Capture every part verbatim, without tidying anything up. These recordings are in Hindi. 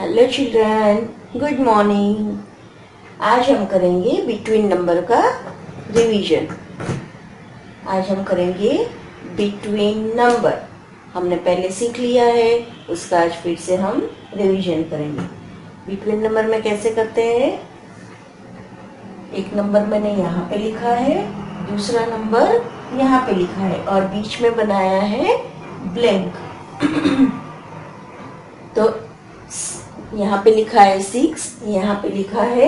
Hello children, good morning. आज हम करेंगे बिटवीन नंबर का रिवीजन। आज हम करेंगे बिटवीन नंबर। हमने पहले सीख लिया है, उसका आज फिर से हम रिवीजन करेंगे। बिटवीन नंबर में कैसे करते हैं? एक नंबर मैंने यहाँ पे लिखा है, दूसरा नंबर यहाँ पे लिखा है और बीच में बनाया है ब्लैंक। तो यहाँ पे लिखा है सिक्स, यहाँ पे लिखा है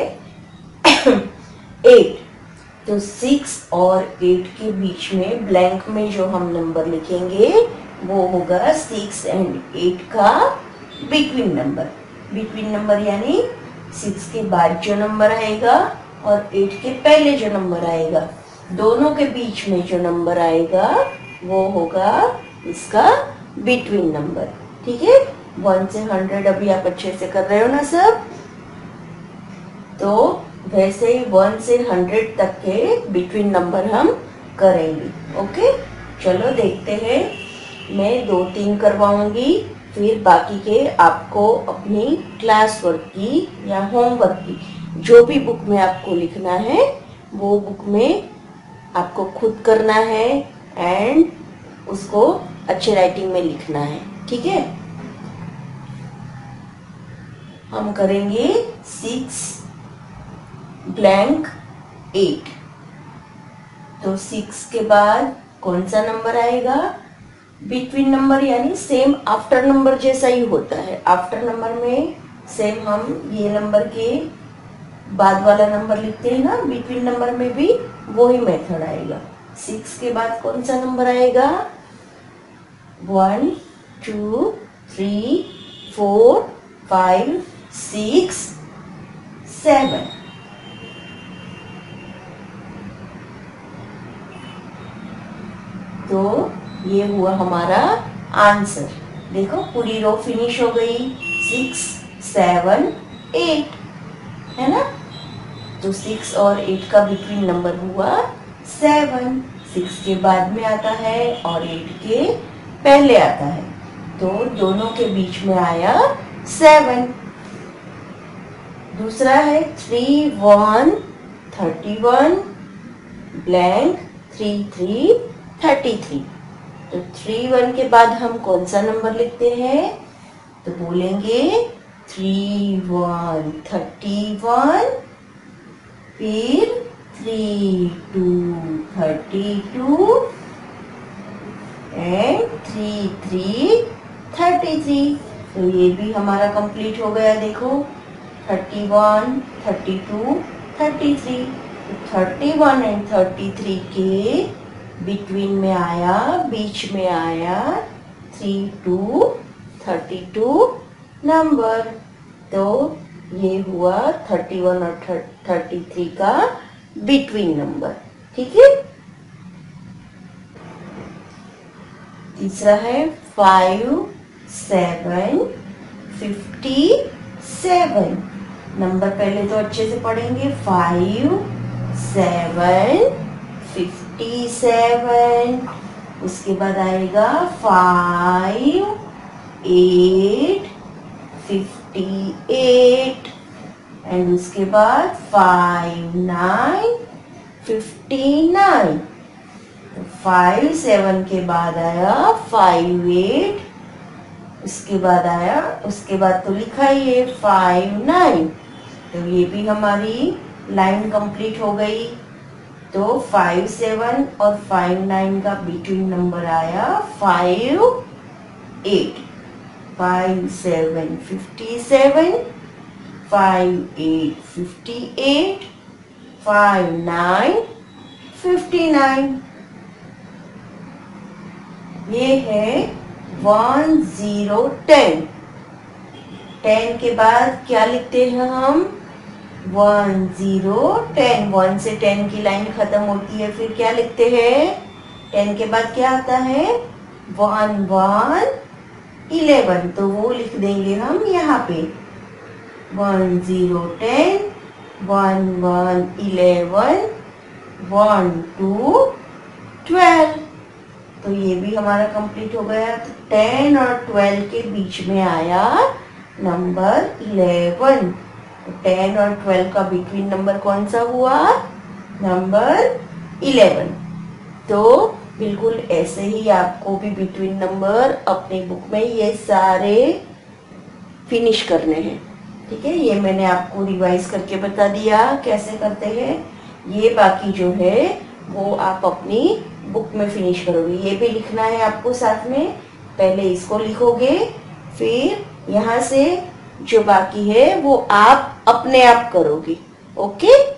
एट। तो सिक्स और एट के बीच में ब्लैंक में जो हम नंबर लिखेंगे वो होगा सिक्स एंड एट का बिटवीन नंबर। बिटवीन नंबर यानी सिक्स के बाद जो नंबर आएगा और एट के पहले जो नंबर आएगा, दोनों के बीच में जो नंबर आएगा वो होगा इसका बिटवीन नंबर। ठीक है, वन से हंड्रेड अभी आप अच्छे से कर रहे हो ना सब? तो वैसे ही वन से हंड्रेड तक के बिटवीन नंबर हम करेंगे। ओके, चलो देखते हैं। मैं दो तीन करवाऊंगी, फिर बाकी के आपको अपनी क्लास वर्क की या होमवर्क की जो भी बुक में आपको लिखना है वो बुक में आपको खुद करना है एंड उसको अच्छे राइटिंग में लिखना है। ठीक है, हम करेंगे सिक्स ब्लैंक एट। तो सिक्स के बाद कौन सा नंबर आएगा? बिटवीन नंबर यानी सेम आफ्टर नंबर जैसा ही होता है। आफ्टर नंबर में सेम हम ये नंबर के बाद वाला नंबर लिखते हैं ना, बिटवीन नंबर में भी वही मेथड आएगा। सिक्स के बाद कौन सा नंबर आएगा? One two three four five six seven. तो ये हुआ हमारा आंसर। देखो पूरी रो फिनिश हो गई। सिक्स सेवन एट है ना? तो सिक्स और एट का बिटवीन नंबर हुआ सेवन। सिक्स के बाद में आता है और एट के पहले आता है, तो दोनों के बीच में आया सेवन। दूसरा है three one thirty one blank three three thirty three. तो थ्री वन के बाद हम कौन सा नंबर लिखते हैं? तो बोलेंगे थ्री वन थर्टी वन, फिर three two thirty two and three three thirty three. तो ये भी हमारा कंप्लीट हो गया। देखो thirty one thirty two thirty three. तो thirty one and thirty three के बिटवीन में आया, बीच में आया three two thirty two number. तो ये हुआ थर्टी वन और थर्टी थ्री का बिटवीन नंबर। ठीक है, तीसरा है five seven fifty seven. Number पहले तो अच्छे से पढ़ेंगे। Five seven fifty seven. उसके बाद आएगा five eight fifty eight and उसके बाद फाइव नाइन फिफ्टी नाइन। तो फाइव सेवन के बाद आया फाइव एट, उसके बाद आया, उसके बाद तो लिखा ही है फाइव नाइन। तो ये भी हमारी लाइन कंप्लीट हो गई। तो फाइव सेवन और फाइव नाइन का बिटवीन नंबर आया five eight. Five seven fifty seven, five eight fifty eight, five nine fifty nine. ये है वन जीरो टेन। टेन के बाद क्या लिखते हैं हम? One zero ten. वन से टेन की लाइन खत्म होती है, फिर क्या लिखते हैं? टेन के बाद क्या आता है? One one eleven. तो वो लिख देंगे हम यहाँ पे one zero ten, one one eleven, one two twelve. तो ये भी हमारा कंप्लीट हो गया। तो टेन और ट्वेल्व के बीच में आया नंबर इलेवन। तो टेन और ट्वेल्व का बिटवीन नंबर कौन सा हुआ? Number eleven. तो बिल्कुल ऐसे ही आपको भी बिटवीन नंबर अपनी बुक में ये सारे फिनिश करने हैं। ठीक है, ये मैंने आपको रिवाइज करके बता दिया कैसे करते हैं। ये बाकी जो है वो आप अपनी बुक में फिनिश करोगे। ये भी लिखना है आपको साथ में। पहले इसको लिखोगे, फिर यहाँ से जो बाकी है वो आप अपने आप करोगे। ओके।